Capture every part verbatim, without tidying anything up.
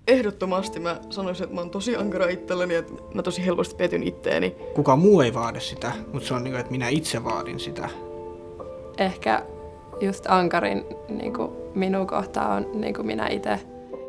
Ehdottomasti mä sanoisin, että mä oon tosi ankara itselleni, että mä tosi helposti petyn itteeni. Kukaan muu ei vaadi sitä, mutta se on niin kuin, että minä itse vaadin sitä. Ehkä just ankarin niin kuin minun kohtaa on niin kuin minä itse.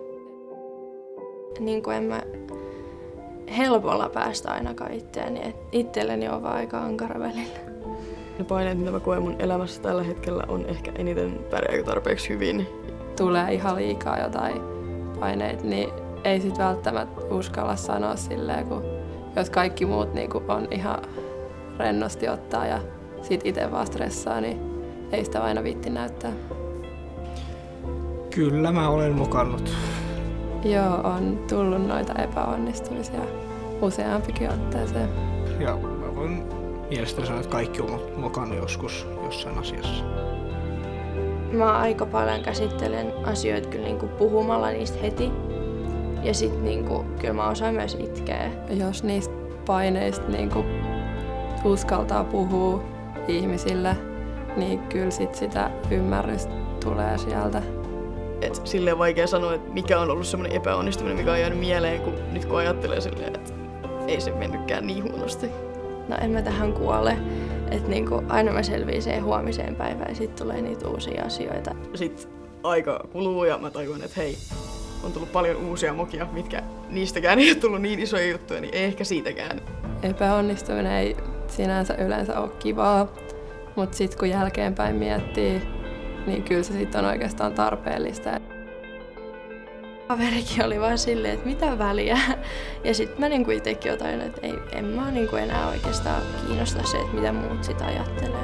Niin kuin en mä helpolla päästä ainakaan itteeni, että itselleni on vaan aika ankara välillä. Ne paineet, mitä mä koen mun elämässä tällä hetkellä, on ehkä eniten pärjääkö tarpeeksi hyvin. Tulee ihan liikaa jotain paineita, niin ei sit välttämättä uskalla sanoa silleen, kun jos kaikki muut niin kuin on ihan rennosti ottaa ja sit itse vaan stressaa, niin ei sitä aina viitti näyttää. Kyllä mä olen mokannut. Joo, on tullut noita epäonnistumisia useampikin otteeseen. Ja mä voin mielestäni sanoa, että kaikki on mokannut joskus jossain asiassa. Mä aika paljon käsittelen asioita kyllä niinku puhumalla niistä heti. Ja sit niinku, kyllä mä osaan myös itkeä. Jos niistä paineista niinku uskaltaa puhua ihmisille, niin kyllä sit sitä ymmärrystä tulee sieltä. Et silleen vaikea sanoa, että mikä on ollut semmoinen epäonnistuminen, mikä on jäänyt mieleen, kun nyt kun ajattelee silleen, että ei se mennytkään niin huonosti. No en mä tähän kuole. Että niinku aina mä selviin huomiseen päivään ja sit tulee niitä uusia asioita. Sitten aika kuluu ja mä tajuan, että hei, on tullut paljon uusia mokia, mitkä niistäkään ei ole tullut niin isoja juttuja, niin ei ehkä siitäkään. Epäonnistuminen ei sinänsä yleensä ole kivaa, mutta sitten kun jälkeenpäin miettii, niin kyllä se sitten on oikeastaan tarpeellista. Kaverikin oli vaan silleen, että mitä väliä. Ja sitten mä niinku itsekin otan, että ei, en mä niinku enää oikeastaan kiinnosta se, että mitä muut sitä ajattelee.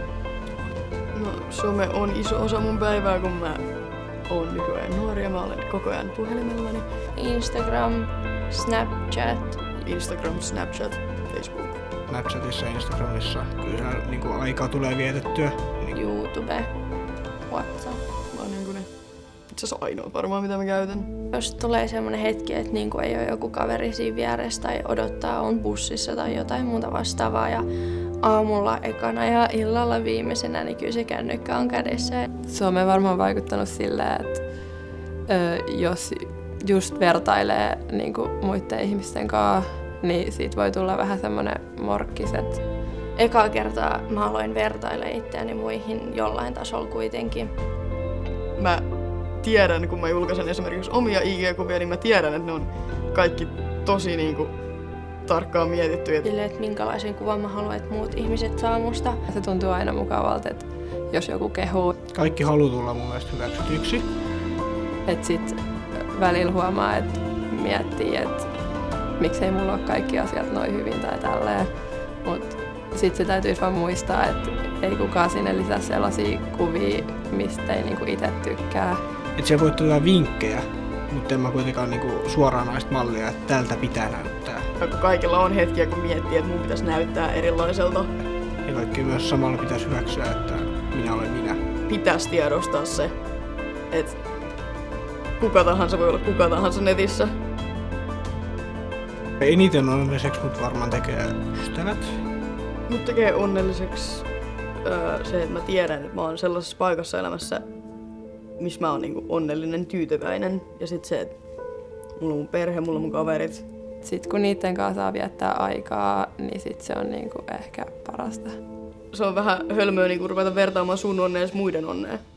No, some on iso osa mun päivää, kun mä oon nykyään nuori ja mä olen koko ajan puhelimellani. Instagram, Snapchat. Instagram, Snapchat, Facebook. Snapchatissa ja Instagramissa kyllä niin kuin aikaa tulee vietettyä. Niin... YouTube, WhatsApp. Mä oon niin ne itse asiassa ainoa varmaan mitä mä käytän. Jos tulee semmoinen hetki, että niinku ei ole joku kaveri siinä vieressä tai odottaa on bussissa tai jotain muuta vastaavaa ja aamulla ekana ja illalla viimeisenä, niin kyllä se kännykkä on kädessä. Some on varmaan vaikuttanut silleen, että ö, jos just vertailee niin kuin muiden ihmisten kanssa, niin siitä voi tulla vähän semmoinen morkkis, että ekaa kertaa mä aloin vertailla itseäni muihin jollain tasolla kuitenkin. Mä tiedän, kun mä julkaisen esimerkiksi omia I G-kuvia, niin mä tiedän, että ne on kaikki tosi niinku tarkkaan mietittyjä. Silleen, että minkälaisen kuvan mä haluan, että muut ihmiset saa musta. Se tuntuu aina mukavalta, että jos joku kehuu. Kaikki haluaa tulla mun mielestä hyväksytyksi. Että sit välillä huomaa, että miettii, että miksei mulla ole kaikki asiat noin hyvin tai tälleen. Mut sit se täytyisi vaan muistaa, että ei kukaan sinne lisää sellaisia kuvia, mistä ei niinku itse tykkää. Että siellä voi tulla vinkkejä, mutta en mä kuitenkaan niinku suoranaista mallia, että tältä pitää näyttää. Kaikilla on hetkiä, kun miettii, että mun pitäisi näyttää erilaiselta. Ja kaikki myös samalla pitäisi hyväksyä, että minä olen minä. Pitäisi tiedostaa se, että kuka tahansa voi olla kuka tahansa netissä. Eniten onnelliseksi mut varmaan tekee ystävät. Mut tekee onnelliseksi öö, se, että mä tiedän, että mä oon sellaisessa paikassa elämässä, missä mä oon niinku onnellinen, tyytyväinen. Ja sit se, että mulla on mun perhe, mulla on mun kaverit. Sitten kun niiden kanssa saa viettää aikaa, niin sit se on niinku ehkä parasta. Se on vähän hölmöä niinku ruveta vertaamaan sun onnea muiden onnea.